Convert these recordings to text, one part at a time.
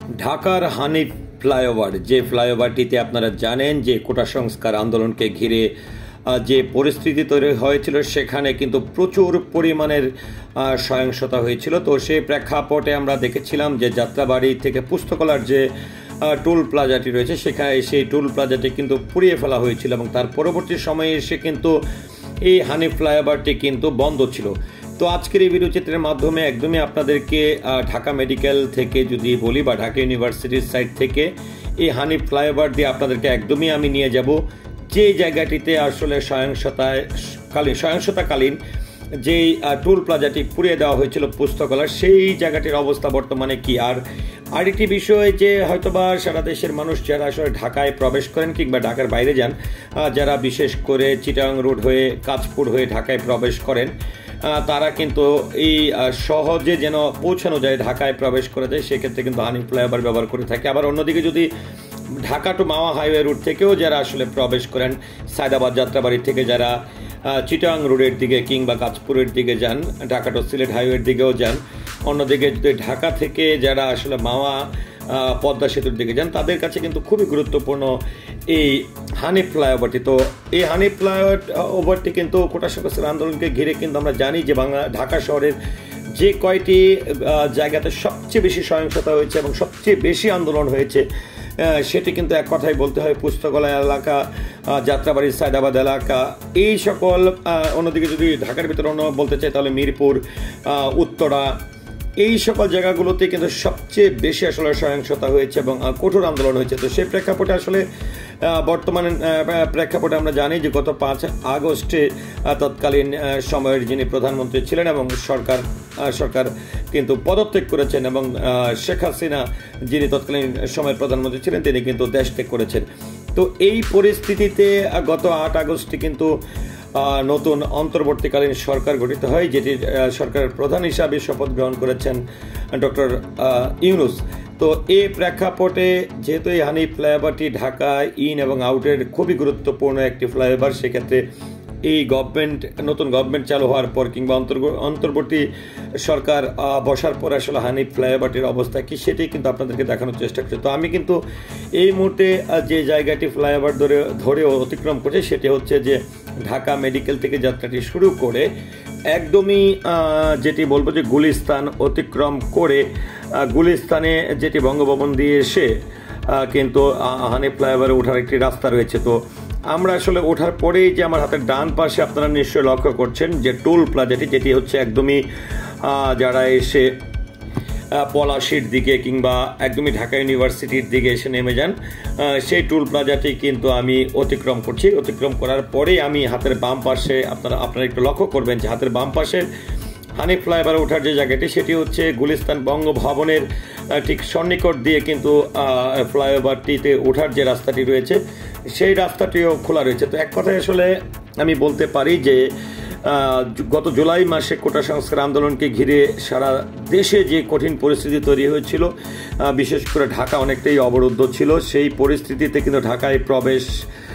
ঢাকার হানিফ ফ্লাইওভার, যে ফ্লাইওভারটিতে আপনারা জানেন যে কোটা সংস্কার আন্দোলনকে ঘিরে যে পরিস্থিতি তৈরি হয়েছিল, সেখানে কিন্তু প্রচুর পরিমাণের সহিংসতা হয়েছিল। তো সেই প্রেক্ষাপটে আমরা দেখেছিলাম যে যাত্রাবাড়ি থেকে পুস্তকালয়ের যে টোল প্লাজাটি রয়েছে, সেখানে সেই টোল প্লাজাটি কিন্তু পুড়িয়ে ফেলা হয়েছিল এবং তার পরবর্তী সময়ে এসে কিন্তু এই হানিফ ফ্লাইওভারটি কিন্তু বন্ধ ছিল। তো আজকের এই ভিডিও চিত্রের মাধ্যমে একদমই আপনাদেরকে ঢাকা মেডিকেল থেকে যদি বলি বা ঢাকা ইউনিভার্সিটির সাইড থেকে এই হানিফ ফ্লাইওভার দিয়ে আপনাদেরকে একদমই আমি নিয়ে যাব যে জায়গাটিতে আসলে সহিংসতাকালীন যেই টোল প্লাজাটি পুড়িয়ে দেওয়া হয়েছিল পুস্তকালয়, সেই জায়গাটির অবস্থা বর্তমানে কি। আর আরেকটি বিষয় যে হয়তোবা সারা দেশের মানুষ যারা আসলে ঢাকায় প্রবেশ করেন কিংবা ঢাকার বাইরে যান, যারা বিশেষ করে চিটাগাং রোড হয়ে কাঁচপুর হয়ে ঢাকায় প্রবেশ করেন, তারা কিন্তু এই সহজে যেন পৌঁছানো যায়, ঢাকায় প্রবেশ করা যায়, সেক্ষেত্রে কিন্তু হানিফ ফ্লাইওভার ব্যবহার করে থাকে। আবার অন্যদিকে যদি Dhaka to Mawa highway route থেকেও যারা আসলে প্রবেশ করেন, সায়দাবাদ যাত্রাবাড়ি থেকে যারা চিটাগাং রোডের দিকে কিংবা কাঁচপুরের দিকে যান, ঢাকা টু সিলেট হাইওয়ের দিকেও যান, অন্যদিকে যদি ঢাকা থেকে যারা আসলে মাওয়া পদ্মা সেতুর দিকে যান, তাদের কাছে কিন্তু খুবই গুরুত্বপূর্ণ এই হানিফ ফ্লাইওভারটি। তো এই হানিফ ফ্লাইওভারটি কিন্তু কোটা সংস্কার আন্দোলনকে ঘিরে কিন্তু আমরা জানি যে ঢাকা শহরের যে কয়টি জায়গাতে সবচেয়ে বেশি সহিংসতা হয়েছে এবং সবচেয়ে বেশি আন্দোলন হয়েছে, সেটি কিন্তু এক কথায় বলতে হয় পুস্তকালয় এলাকা, যাত্রাবাড়ি, সায়দাবাদ এলাকা, এই সকল। অন্যদিকে যদি ঢাকার ভিতরে অন্য বলতে চাই তাহলে মিরপুর, উত্তরা, এই সকল জায়গাগুলোতে কিন্তু সবচেয়ে বেশি আসলে সহিংসতা হয়েছে এবং কঠোর আন্দোলন হয়েছে। তো সেই প্রেক্ষাপটে আসলে বর্তমানে প্রেক্ষাপটে আমরা জানি যে গত 5 আগস্টে তৎকালীন সময়ের যিনি প্রধানমন্ত্রী ছিলেন এবং সরকার কিন্তু পদত্যাগ করেছেন এবং শেখ হাসিনা যিনি তৎকালীন সময়ের প্রধানমন্ত্রী ছিলেন, তিনি কিন্তু দেশ ত্যাগ করেছেন। তো এই পরিস্থিতিতে গত 8 আগস্টে কিন্তু নতুন অন্তর্বর্তীকালীন সরকার গঠিত হয়, যেটি সরকারের প্রধান হিসাবে শপথ গ্রহণ করেছেন ডক্টর ইউনূস। তো এই প্রেক্ষাপটে যেহেতু এই হানিফ ফ্লাইওভারটি ঢাকা ইন এবং আউটের খুবই গুরুত্বপূর্ণ একটি ফ্লাইওভার, সেক্ষেত্রে এই নতুন গভর্নমেন্ট চালু হওয়ার পর কিংবা অন্তর্বর্তী সরকার বসার পর আসলে হানিফ ফ্লাইওভারটির অবস্থা কি, সেটি কিন্তু আপনাদেরকে দেখানোর চেষ্টা করছি। তো আমি কিন্তু এই মুহূর্তে যে জায়গাটি ফ্লাইওভার ধরে অতিক্রম করছে, সেটি হচ্ছে যে ঢাকা মেডিকেল থেকে যাত্রাটি শুরু করে একদমই যেটি বলবো যে গুলিস্তান অতিক্রম করে গুলিস্তানে যেটি বঙ্গভবন দিয়ে এসে কিন্তু হানিফ ফ্লাইওভারে ওঠার একটি রাস্তা রয়েছে। তো আমরা আসলে ওঠার পরেই যে আমার হাতের ডান পাশে আপনারা নিশ্চয়ই লক্ষ্য করছেন যে টোল প্লাজাটি, যেটি হচ্ছে একদমই যারা এসে পলাশির দিকে কিংবা একদমই ঢাকা ইউনিভার্সিটির দিকে এসে নেমে যান, সেই টোল প্লাজাটি কিন্তু আমি অতিক্রম করছি। অতিক্রম করার পরেই আমি হাতের বাম পাশে আপনারা একটু লক্ষ্য করবেন যে হাতের বাম পাশে হানিফ ফ্লাইওভার ওঠার যে জায়গাটি, সেটি হচ্ছে গুলিস্তান বঙ্গভবনের ঠিক সন্নিকট দিয়ে কিন্তু ফ্লাইওভারটিতে ওঠার যে রাস্তাটি রয়েছে, সেই রাস্তাটিও খোলা রয়েছে। তো এক কথায় আসলে আমি বলতে পারি যে গত জুলাই মাসে কোটা সংস্কার আন্দোলনকে ঘিরে সারা দেশে যে কঠিন পরিস্থিতি তৈরি হয়েছিল, বিশেষ করে ঢাকা অনেকটাই অবরুদ্ধ ছিল, সেই পরিস্থিতিতে কিন্তু ঢাকায় প্রবেশ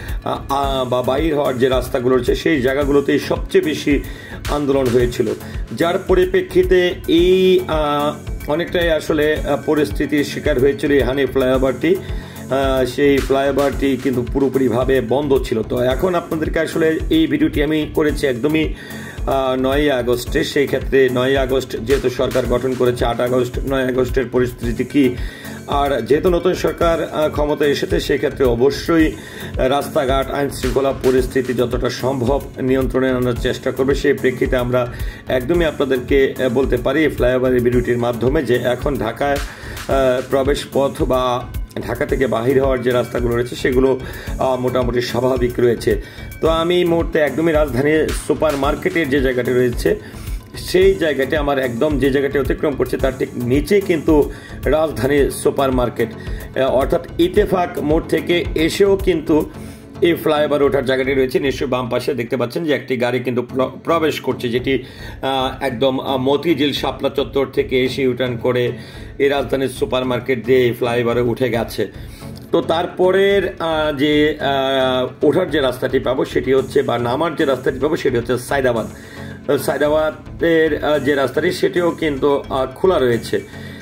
বা বাইর হওয়ার যে রাস্তাগুলো রয়েছে, সেই জায়গাগুলোতেই সবচেয়ে বেশি আন্দোলন হয়েছিল, যার পরিপ্রেক্ষিতে এই অনেকটাই আসলে পরিস্থিতির শিকার হয়েছিল এই হানিফ ফ্লাইওভারটি। সেই ফ্লাইওভারটি কিন্তু পুরোপুরিভাবে বন্ধ ছিল। তো এখন আপনাদেরকে আসলে এই ভিডিওটি আমি করেছি একদমই 9 আগস্টে। সেই ক্ষেত্রে 9 আগস্ট যেহেতু সরকার গঠন করেছে, 8 আগস্ট 9 আগস্টের পরিস্থিতি কি, আর যেহেতু নতুন সরকার ক্ষমতায় এসেছে, সেক্ষেত্রে অবশ্যই রাস্তাঘাট, আইন শৃঙ্খলা পরিস্থিতি যতটা সম্ভব নিয়ন্ত্রণে আনার চেষ্টা করবে। সেই প্রেক্ষিতে আমরা একদমই আপনাদেরকে বলতে পারি ফ্লাইওভারের ভিডিওটির মাধ্যমে যে এখন ঢাকায় প্রবেশ পথ বা ঢাকা থেকে বাহির হওয়ার যে রাস্তাগুলো রয়েছে, সেগুলো মোটামুটি স্বাভাবিক রয়েছে। তো আমি এই মুহূর্তে একদমই রাজধানীর সুপার মার্কেটের যে জায়গাটি রয়েছে, সেই জায়গাটি আমার একদম যে জায়গাটি অতিক্রম করছে তার ঠিক নিচে কিন্তু রাজধানীর সুপার মার্কেট, অর্থাৎ ইত্তেফাক মোড় থেকে এসেও কিন্তু এই ফ্লাইওভার ওঠার জায়গাটি রয়েছে। নিশ্চয়ই বাম পাশে দেখতে পাচ্ছেন যে একটি গাড়ি কিন্তু প্রবেশ করছে, যেটি একদম মতিঝিল শাপলা চত্বর থেকে এসে ইউটার্ন করে এই রাজধানীর সুপার মার্কেট দিয়ে এই ফ্লাইওভারে উঠে গেছে। তো তারপরের যে ওঠার যে রাস্তাটি পাবো সেটি হচ্ছে, বা নামার যে রাস্তাটি পাবো সেটি হচ্ছে সায়দাবাদের যে রাস্তাটি, সেটিও কিন্তু খোলা রয়েছে।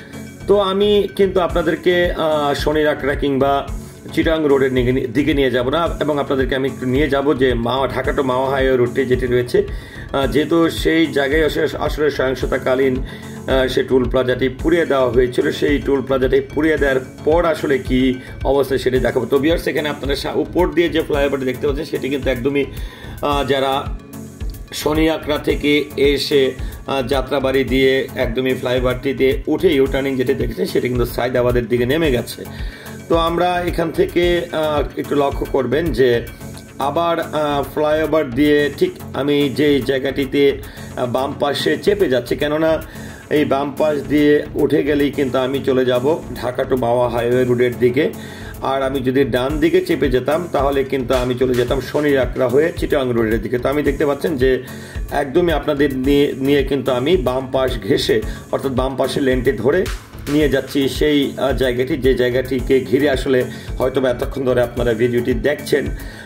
তো আমি কিন্তু আপনাদেরকে শনিরাকড়া কিংবা চিটাং রোডের দিকে নিয়ে যাব না, এবং আপনাদেরকে আমি একটু নিয়ে যাব যে ঢাকা টু মাওয়া হাইওয়ে রুটটি যেটি রয়েছে, যেহেতু সেই জায়গায় আসলে সহিংসতাকালীন সেই টুল প্লাজাটি পুড়িয়ে দেওয়া হয়েছিল। সেই টুল প্লাজাটি পুড়িয়ে দেওয়ার পর আসলে কি অবস্থা সেটি দেখাবো। তো ভিউয়ার্স, এখানে আপনারা উপর দিয়ে যে ফ্লাইওভারটি দেখতে পাচ্ছেন সেটি কিন্তু একদমই যারা শনিয়াকড়া থেকে এসে যাত্রাবাড়ি দিয়ে একদমই ফ্লাইওভারটিতে উঠে ইউটার্নিং যেটি দেখেছেন সেটি কিন্তু সাইদাবাদের দিকে নেমে গেছে। তো আমরা এখান থেকে একটু লক্ষ্য করবেন যে আবার ফ্লাইওভার দিয়ে ঠিক আমি যেই জায়গাটিতে বাম পাশে চেপে যাচ্ছি, কেননা এই বাম পাশ দিয়ে উঠে গেলেই কিন্তু আমি চলে যাব ঢাকা টু মাওয়া হাইওয়ে রোডের দিকে। আর আমি যদি ডান দিকে চেপে যেতাম তাহলে কিন্তু আমি চলে যেতাম শনিরাকড়া হয়ে চিটাং রোডের দিকে। তো আমি দেখতে পাচ্ছেন যে একদমই আপনাদের নিয়ে কিন্তু আমি বাম পাশ ঘেঁষে, অর্থাৎ বাম পাশের লেনটি ধরে নিয়ে যাচ্ছি সেই জায়গাটি, যে জায়গাটিকে ঘিরে আসলে হয়তো এতক্ষণ ধরে আপনারা ভিডিওটি দেখছেন,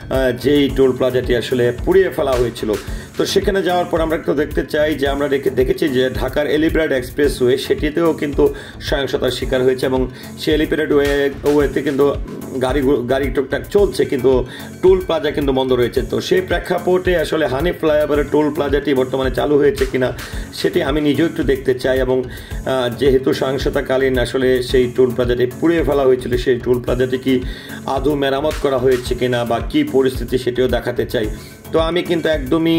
যেই টোল প্লাজাটি আসলে পুড়িয়ে ফেলা হয়েছিল। তো সেখানে যাওয়ার পর আমরা একটু দেখতে চাই যে আমরা দেখেছি যে ঢাকার এলিভেটেড এক্সপ্রেসওয়ে সেটিতেও কিন্তু সহিংসতার শিকার হয়েছে, এবং সেই এলিভেটেড ওয়েতে কিন্তু গাড়ি টুকটাক চলছে, কিন্তু টোল প্লাজা কিন্তু বন্ধ রয়েছে। তো সেই প্রেক্ষাপটে আসলে হানিফ ফ্লাইওভারের টোল প্লাজাটি বর্তমানে চালু হয়েছে কিনা সেটি আমি নিজেও একটু দেখতে চাই, এবং যেহেতু সহিংসতাকালীন আসলে সেই টোল প্লাজাটি পুড়িয়ে ফেলা হয়েছিল, সেই টোল প্লাজাটি কি আদৌ মেরামত করা হয়েছে কিনা বা কী পরিস্থিতি সেটিও দেখাতে চাই। তো আমি কিন্তু একদমই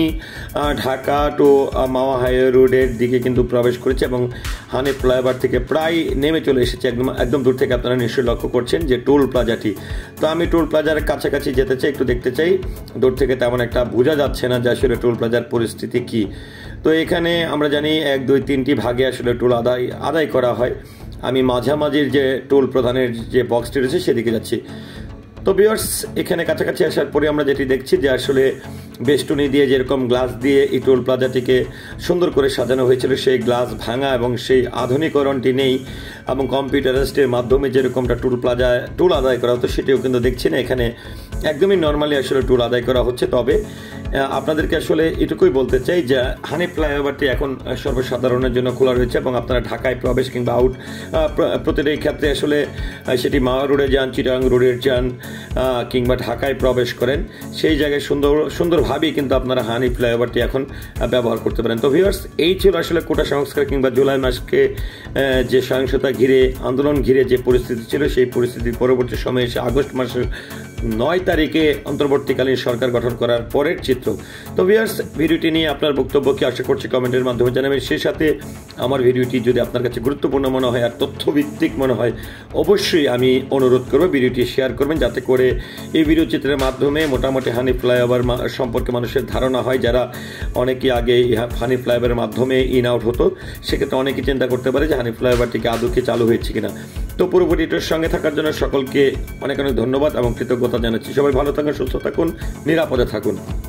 ঢাকা টু মাওয়া হাইওয়ে রোডের দিকে কিন্তু প্রবেশ করেছি, এবং হানিফ ফ্লাইওভার থেকে প্রায় নেমে চলে এসেছি। একদম দূর থেকে আপনারা নিশ্চয়ই লক্ষ্য করছেন যে টোল প্লাজাটি। তো আমি টোল প্লাজার কাছাকাছি যেতে চাই, একটু দেখতে চাই। দূর থেকে তেমন একটা বোঝা যাচ্ছে না যে আসলে টোল প্লাজার পরিস্থিতি কী। তো এখানে আমরা জানি 1, 2, 3টি ভাগে আসলে টোল আদায় করা হয়। আমি মাঝামাঝির যে টোল প্রদানের যে বক্সটি রয়েছে সেদিকে যাচ্ছি। তো ভিউয়ার্স, এখানে কাছাকাছি আসার পরে আমরা যেটি দেখছি যে আসলে বেষ্টনী দিয়ে যেরকম গ্লাস দিয়ে এই টোল প্লাজাটিকে সুন্দর করে সাজানো হয়েছিল, সেই গ্লাস ভাঙা এবং সেই আধুনিকরণটি নেই, এবং কম্পিউটারাইজডের মাধ্যমে যেরকমটা টোল আদায় করা হতো সেটিও কিন্তু দেখছি না। এখানে একদমই নর্মালি আসলে টোল আদায় করা হচ্ছে। তবে আপনাদেরকে আসলে এটুকুই বলতে চাই যে হানিফ ফ্লাইওভারটি এখন সর্বসাধারণের জন্য খোলা রয়েছে, এবং আপনারা ঢাকায় প্রবেশ কিংবা আউট প্রতিটি ক্ষেত্রে আসলে সেটি মাওয়া রোডে যান, চিটাং রোডে যান কিংবা ঢাকায় প্রবেশ করেন, সেই জায়গায় সুন্দরভাবেই কিন্তু আপনারা হানিফ ফ্লাইওভারটি এখন ব্যবহার করতে পারেন। তো ভিউয়ার্স, এই ছিল আসলে কোটা সংস্কার কিংবা জুলাই মাসকে যে সহিংসতা ঘিরে, আন্দোলন ঘিরে যে পরিস্থিতি ছিল, সেই পরিস্থিতির পরবর্তী সময়ে এসে আগস্ট মাসের 9 তারিখে অন্তর্বর্তীকালীন সরকার গঠন করার পরের চিত্র। তো ভিউয়ার্স, ভিডিওটি নিয়ে আপনার বক্তব্য কি আশা করছি কমেন্টের মাধ্যমে জানাবেন। সেই সাথে আমার ভিডিওটি যদি আপনার কাছে গুরুত্বপূর্ণ মনে হয় আর তথ্যভিত্তিক মনে হয়, অবশ্যই আমি অনুরোধ করব ভিডিওটি শেয়ার করবেন, যাতে করে এই ভিডিও চিত্রের মাধ্যমে মোটামুটি হানিফ ফ্লাইওভার সম্পর্কে মানুষের ধারণা হয়। যারা অনেকেই আগে হানিফ ফ্লাইওভারের মাধ্যমে ইন আউট হতো, সেক্ষেত্রে অনেকেই চিন্তা করতে পারে যে হানিফ ফ্লাইওভারটিকে আদৌ কি চালু হয়েছে কিনা। তো পুরো ভিডিওটির সঙ্গে থাকার জন্য সকলকে অনেক অনেক ধন্যবাদ এবং কৃতজ্ঞতা জানাচ্ছি। সবাই ভালো থাকুন, সুস্থ থাকুন, নিরাপদে থাকুন।